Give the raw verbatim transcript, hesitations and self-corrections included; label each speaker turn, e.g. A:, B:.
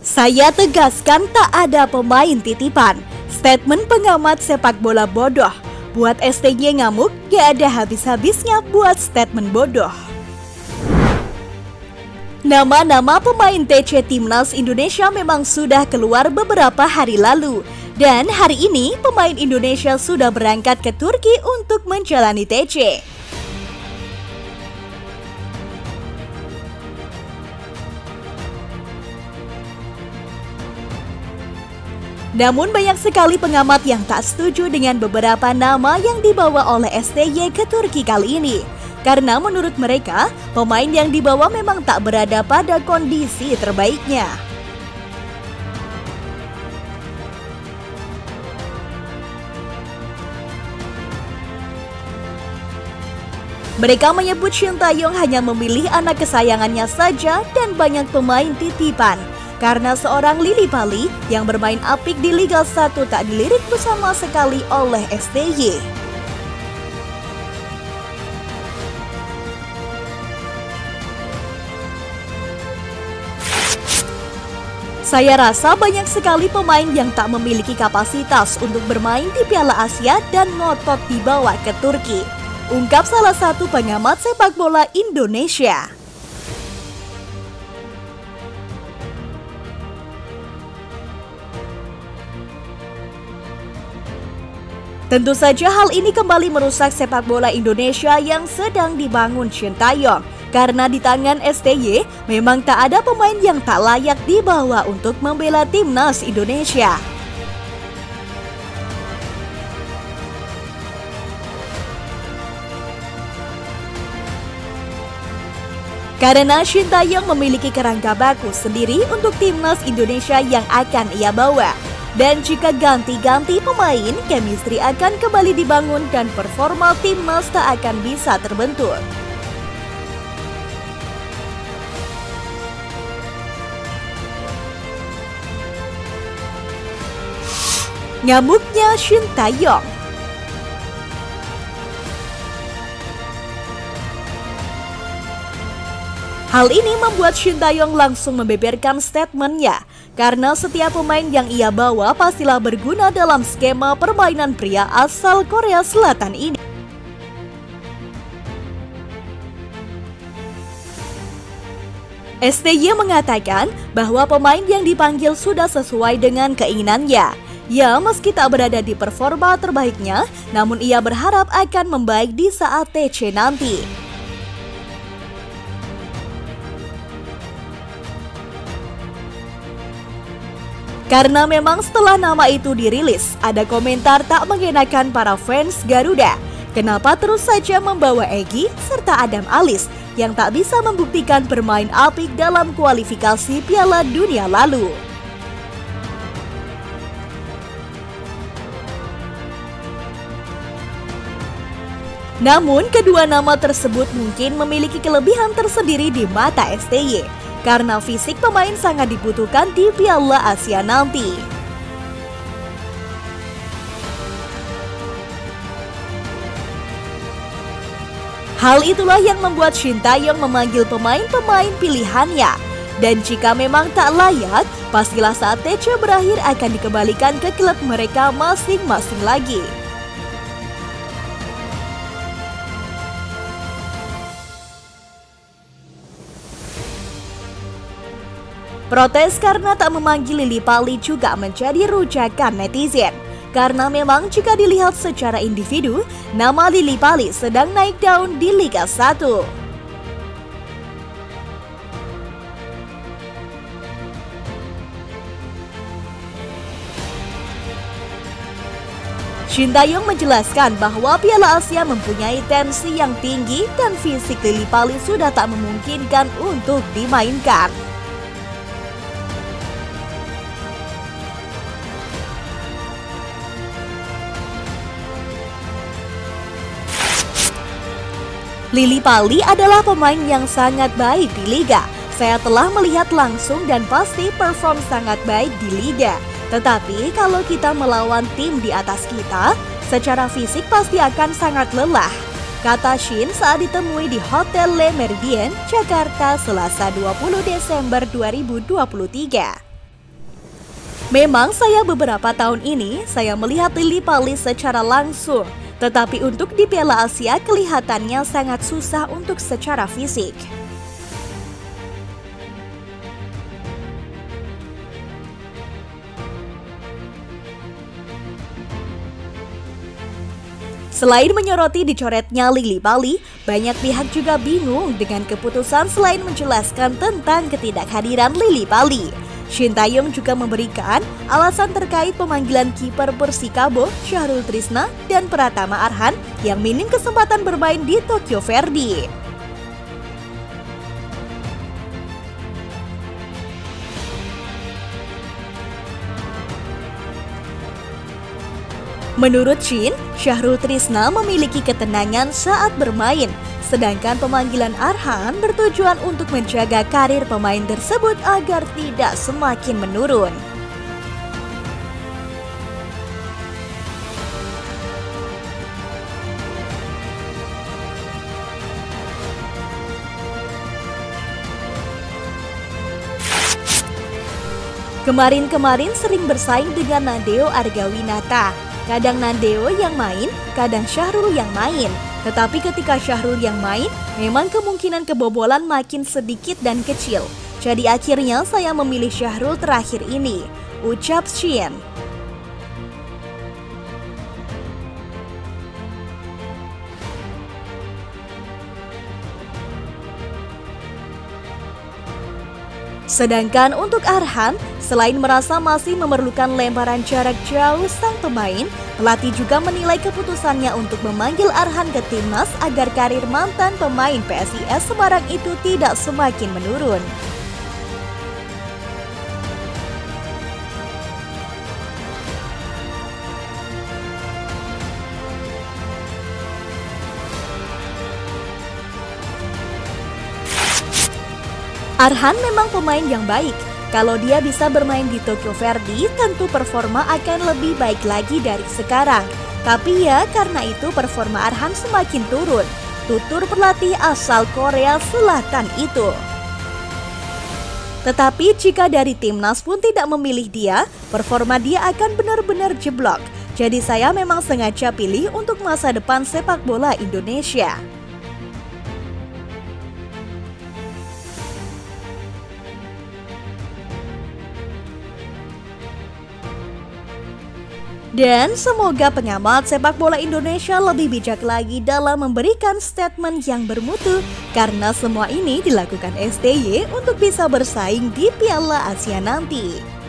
A: Saya tegaskan tak ada pemain titipan. Statement pengamat sepak bola bodoh. Buat S T Y ngamuk, gak ada habis-habisnya buat statement bodoh. Nama-nama pemain T C Timnas Indonesia memang sudah keluar beberapa hari lalu. Dan hari ini pemain Indonesia sudah berangkat ke Turki untuk menjalani T C. Namun banyak sekali pengamat yang tak setuju dengan beberapa nama yang dibawa oleh S T Y ke Turki kali ini. Karena menurut mereka, pemain yang dibawa memang tak berada pada kondisi terbaiknya. Mereka menyebut Shin Tae-yong hanya memilih anak kesayangannya saja dan banyak pemain titipan. Karena seorang Lily Pali yang bermain apik di Liga satu tak dilirik bersama sekali oleh S T Y. Saya rasa banyak sekali pemain yang tak memiliki kapasitas untuk bermain di Piala Asia dan ngotot dibawa ke Turki. Ungkap salah satu pengamat sepak bola Indonesia. Tentu saja hal ini kembali merusak sepak bola Indonesia yang sedang dibangun Shin Tae-yong. Karena di tangan S T Y memang tak ada pemain yang tak layak dibawa untuk membela timnas Indonesia. Karena Shin Tae-yong memiliki kerangka bagus sendiri untuk timnas Indonesia yang akan ia bawa. Dan jika ganti-ganti pemain, chemistry akan kembali dibangun dan performa timnas tak akan bisa terbentuk. Ngamuknya Shin Tae-yong. Hal ini membuat Shin Tae-yong langsung membeberkan statementnya. Karena setiap pemain yang ia bawa pastilah berguna dalam skema permainan pria asal Korea Selatan ini. S T Y mengatakan bahwa pemain yang dipanggil sudah sesuai dengan keinginannya. Ya, meski tak berada di performa terbaiknya, namun ia berharap akan membaik di saat T C nanti. Karena memang setelah nama itu dirilis, ada komentar tak mengenakan para fans Garuda. Kenapa terus saja membawa Egy serta Adam Alis yang tak bisa membuktikan bermain apik dalam kualifikasi Piala Dunia lalu? Namun kedua nama tersebut mungkin memiliki kelebihan tersendiri di mata S T Y. Karena fisik pemain sangat dibutuhkan di Piala Asia nanti. Hal itulah yang membuat Shin Tae-yong memanggil pemain-pemain pilihannya. Dan jika memang tak layak, pastilah saat T C berakhir akan dikembalikan ke klub mereka masing-masing lagi. Protes karena tak memanggil Lily Pali juga menjadi rujakan netizen. Karena memang jika dilihat secara individu, nama Lily Pali sedang naik daun di Liga satu. Shin Tae-yong menjelaskan bahwa Piala Asia mempunyai tensi yang tinggi dan fisik Lily Pali sudah tak memungkinkan untuk dimainkan. Lily Pali adalah pemain yang sangat baik di Liga. Saya telah melihat langsung dan pasti perform sangat baik di Liga. Tetapi kalau kita melawan tim di atas kita, secara fisik pasti akan sangat lelah. Kata Shin saat ditemui di Hotel Le Méridien, Jakarta, Selasa dua puluh Desember dua ribu dua puluh tiga. Memang saya beberapa tahun ini saya melihat Lily Pali secara langsung, tetapi untuk di Piala Asia kelihatannya sangat susah untuk secara fisik. Selain menyoroti dicoretnya Lily Pali, banyak pihak juga bingung dengan keputusan selain menjelaskan tentang ketidakhadiran Lily Pali. Shin Taeyong juga memberikan alasan terkait pemanggilan kiper Persikabo, Syahrul Trisna, dan Pratama Arhan yang minim kesempatan bermain di Tokyo Verdy. Menurut Shin, Syahrul Trisna memiliki ketenangan saat bermain, sedangkan pemanggilan Arhan bertujuan untuk menjaga karir pemain tersebut agar tidak semakin menurun. Kemarin-kemarin sering bersaing dengan Nadeo Argawinata. Kadang Nadeo yang main, kadang Syahrul yang main. Tetapi ketika Syahrul yang main, memang kemungkinan kebobolan makin sedikit dan kecil. Jadi akhirnya saya memilih Syahrul terakhir ini, ucap Shin. Sedangkan untuk Arhan, selain merasa masih memerlukan lemparan jarak jauh sang pemain, pelatih juga menilai keputusannya untuk memanggil Arhan ke timnas agar karir mantan pemain P S I S Semarang itu tidak semakin menurun. Arhan memang pemain yang baik. Kalau dia bisa bermain di Tokyo Verdy, tentu performa akan lebih baik lagi dari sekarang. Tapi ya, karena itu performa Arhan semakin turun, tutur pelatih asal Korea Selatan itu. Tetapi jika dari timnas pun tidak memilih dia, performa dia akan benar-benar jeblok. Jadi saya memang sengaja pilih untuk masa depan sepak bola Indonesia. Dan semoga pengamat sepak bola Indonesia lebih bijak lagi dalam memberikan statement yang bermutu, karena semua ini dilakukan S T Y untuk bisa bersaing di Piala Asia nanti.